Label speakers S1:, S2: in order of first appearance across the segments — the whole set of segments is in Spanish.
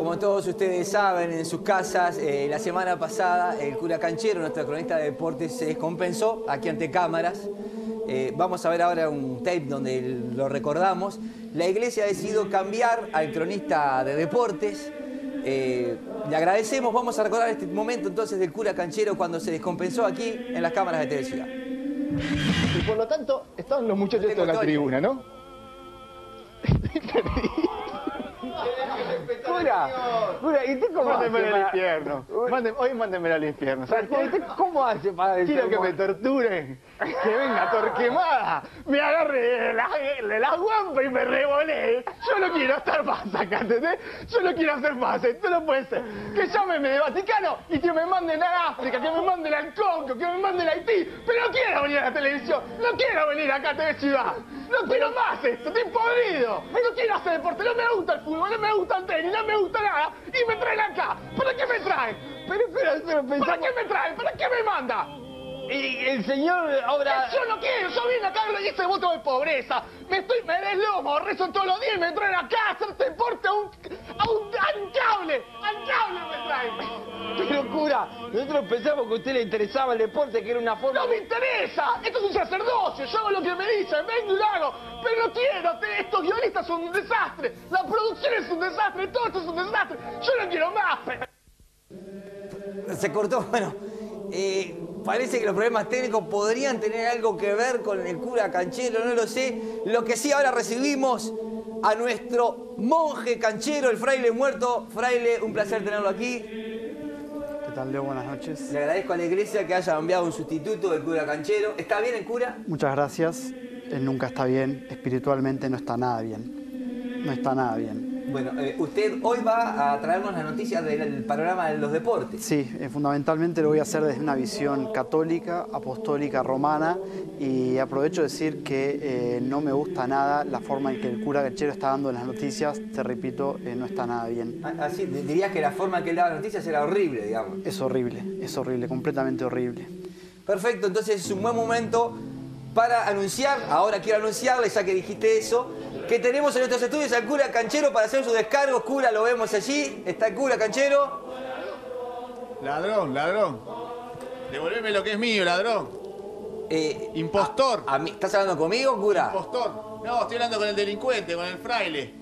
S1: Como todos ustedes saben, en sus casas, la semana pasada el cura Canchero, nuestra cronista de deportes, se descompensó aquí ante cámaras. Vamos a ver ahora un tape donde lo recordamos. La iglesia ha decidido cambiar al cronista de deportes. Le agradecemos, vamos a recordar este momento entonces del cura Canchero cuando se descompensó aquí en las cámaras de Teleciudad.
S2: Y por lo tanto, estaban los muchachos de la tribuna, ¿no? Cura, ¿y usted cómo hace? Mándenme al infierno. Hoy mándenme al infierno.
S3: ¿Usted cómo hace para decir?
S2: Quiero que me torturen, que venga Torquemada, me agarre de la guampa y me revolé. Yo no quiero estar más acá, ¿entendés? Yo no quiero hacer más, esto no puede ser. Que llámenme de Vaticano y que me manden a África, que me manden al Congo, que me manden a Haití. Pero no quiero venir a la televisión, no quiero venir acá a TV Ciudad. No quiero más esto, estoy podrido. No quiero hacer deporte, no me gusta el fútbol, no me gusta el tenis, no me gusta nada. Y me traen acá. ¿Para qué me traen?
S3: Pero pensamos...
S2: ¿Para qué me traen? ¿Para qué me manda?
S3: Y el señor ahora...
S2: Yo no quiero, yo vine acá y hice voto de pobreza. Me deslomo, rezo todos los días y me traen acá a hacer deporte a un cable. Al cable me traen.
S3: Pero cura, nosotros pensamos que a usted le interesaba el deporte, que era una forma...
S2: ¡No me interesa! Esto es un sacerdocio, yo hago lo que me dicen, vengo y lo hago. Pero no quiero, estos guionistas son un desastre. La producción es un desastre, todo esto es un desastre. Yo no quiero más.
S1: Se cortó, bueno... parece que los problemas técnicos podrían tener algo que ver con el cura Canchero, no lo sé. Lo que sí, ahora recibimos a nuestro monje canchero, el fraile muerto. Fraile, un placer tenerlo aquí.
S4: ¿Qué tal, Leo? Buenas noches.
S1: Le agradezco a la iglesia que haya enviado un sustituto del cura Canchero. ¿Está bien el cura?
S4: Muchas gracias. Él nunca está bien. Espiritualmente no está nada bien. No está nada bien.
S1: Bueno, usted hoy va a traernos las noticias del panorama de los deportes.
S4: Sí, fundamentalmente lo voy a hacer desde una visión católica, apostólica, romana, y aprovecho de decir que no me gusta nada la forma en que el cura Canchero está dando las noticias. Te repito, no está nada bien.
S1: Así, dirías que la forma en que él daba las noticias era horrible, digamos.
S4: Es horrible, completamente horrible.
S1: Perfecto, entonces es un buen momento para anunciar, ahora quiero anunciarle, ya que dijiste eso, que tenemos en nuestros estudios al cura Canchero para hacer sus descargos. Cura, lo vemos allí. Está el cura Canchero.
S5: Ladrón, ladrón. Devolveme lo que es mío, ladrón. Impostor.
S1: ¿Estás hablando conmigo, cura?
S5: Impostor. No, estoy hablando con el delincuente, con el fraile.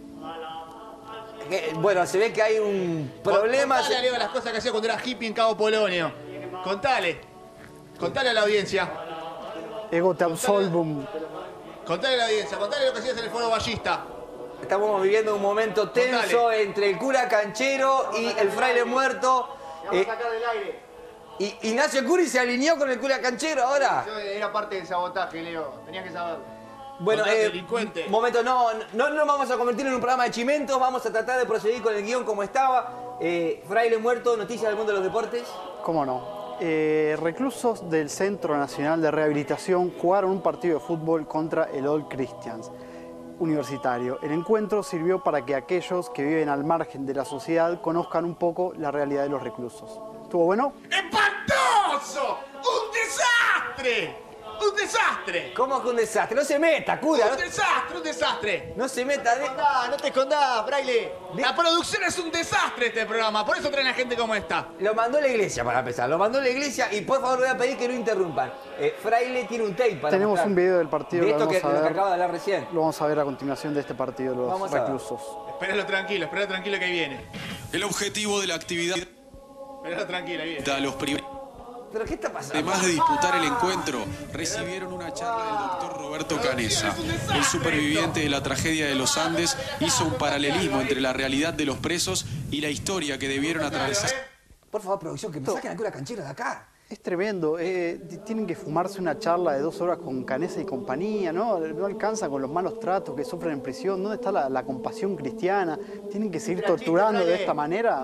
S1: Bueno, se ve que hay un problema.
S5: Contale a Leo las cosas que hacía cuando era hippie en Cabo Polonio. Contale. Contale a la audiencia.
S4: Ego te absolvum.
S5: Contale a la audiencia, contale lo que hacías en el foro ballista.
S1: Estamos viviendo un momento tenso entre el cura Canchero y el fraile muerto.
S2: Vamos a sacar del aire.
S1: Y Ignacio Curi se alineó con el cura Canchero ahora.
S2: Yo era parte del sabotaje, Leo. Tenías que saberlo.
S1: Bueno,
S5: delincuente.
S1: Momento, no nos vamos a convertir en un programa de chimentos. Vamos a tratar de proseguir con el guión como estaba. Fraile muerto, noticias del mundo de los deportes.
S4: ¿Cómo no? Reclusos del Centro Nacional de Rehabilitación jugaron un partido de fútbol contra el Old Christians universitario. El encuentro sirvió para que aquellos que viven al margen de la sociedad conozcan un poco la realidad de los reclusos. ¿Estuvo bueno?
S5: ¡Espantoso! ¡Un desastre! ¡Un desastre!
S1: ¿Cómo que un desastre? No se meta, cura.
S5: ¡Un desastre, un desastre!
S1: No se meta.
S2: No te escondás, fraile.
S5: La producción es un desastre este programa, por eso traen a gente como esta.
S1: Lo mandó la iglesia para empezar, lo mandó la iglesia y por favor le voy a pedir que no interrumpan. Fraile tiene un tape para
S4: Tenemos
S1: mostrar.
S4: un video del partido
S1: de esto
S4: que
S1: que
S4: vamos a ver.
S1: acaba de hablar recién.
S4: Lo vamos a ver a continuación de este partido de los reclusos.
S5: Esperalo tranquilo que ahí viene.
S6: El objetivo de la actividad...
S5: Esperalo tranquilo, ahí viene.
S6: Da los
S1: ¿Pero qué está pasando?
S6: Además de disputar el encuentro, recibieron una charla del doctor Roberto Canessa. El superviviente de la tragedia de los Andes hizo un paralelismo entre la realidad de los presos y la historia que debieron atravesar.
S1: Por favor, producción, que me saquen al cura Canchero de acá.
S4: Es tremendo. Tienen que fumarse una charla de 2 horas con Canessa y compañía, ¿no? No alcanza con los malos tratos que sufren en prisión. ¿Dónde está la compasión cristiana? Tienen que seguir torturando de esta manera.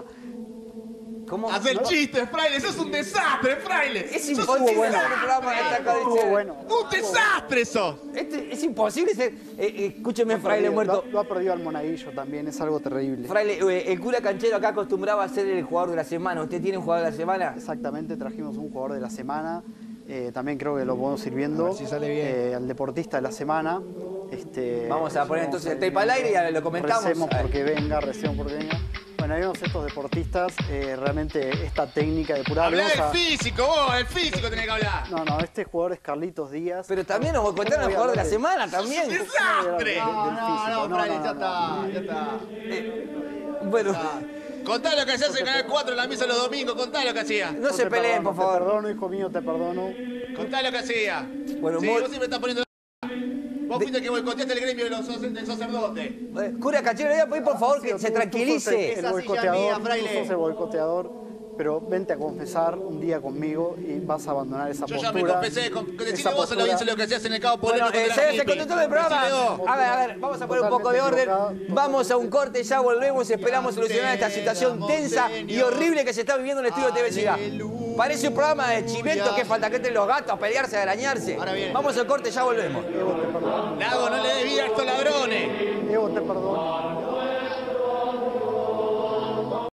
S1: ¿Cómo?
S5: Haz el chiste, fraile, sos un desastre, fraile.
S1: Es imposible hacer un programa de esta acá.
S4: Estuvo bueno.
S5: ¡Un desastre sos!
S1: Es imposible ser... escúcheme, fraile muerto.
S4: Lo ha perdido al monaguillo también, es algo terrible.
S1: Fraile, el cura Canchero acá acostumbraba a ser el jugador de la semana. ¿Usted tiene un jugador de la semana?
S4: Exactamente, trajimos un jugador de la semana. También creo que lo podemos ir viendo.
S3: Si sale bien.
S4: Al deportista de la semana.
S1: Vamos a poner entonces el tape al aire y lo comentamos.
S4: Recemos porque venga, recemos porque venga. Bueno, hay unos estos deportistas, realmente esta técnica de depurada.
S5: Habla del físico, vos, el físico tenés que hablar.
S4: No, este jugador es Carlitos Díaz.
S1: Pero también nos boicotearon al jugador de la semana, también.
S5: ¡Desastre!
S2: No, Fraile, ya está.
S1: Bueno,
S5: Contá lo que hacías en Canal 4 en la misa los domingos, contá lo que hacía.
S1: no se peleen, por favor.
S4: Te perdono, hijo mío, te perdono.
S5: Contá lo que hacía.
S1: Bueno,
S5: sí,
S1: muy-
S5: vos siempre estás poniendo la... Vos fuiste que boicoteaste el gremio del sacerdote.
S1: Cura Canchero, le voy a pedir por favor que se
S4: Tú sos
S1: tranquilice.
S4: el
S2: Esa
S4: boicoteador,
S2: silla mía,
S4: tú
S2: Fraile.
S4: sos el boicoteador, pero vente a confesar un día conmigo y vas a abandonar esa
S5: Yo
S4: postura.
S5: ya me confesé, decile
S4: esa
S5: vos a la audiencia
S4: postura.
S5: lo que hacías en el Cabo Polonio.
S1: Bueno, se conductor del programa. A ver, vamos a poner un poco de orden. Vamos a un corte, ya volvemos. Esperamos solucionar esta situación tensa y horrible que se está viviendo en el estudio de TV Ciudad. Parece un programa de chimento que falta que entren los gatos a pelearse, a arañarse. Vamos al corte, ya volvemos.
S4: Evo, te perdono.
S5: Lago, no le des vida a estos ladrones.
S4: Evo, te perdono.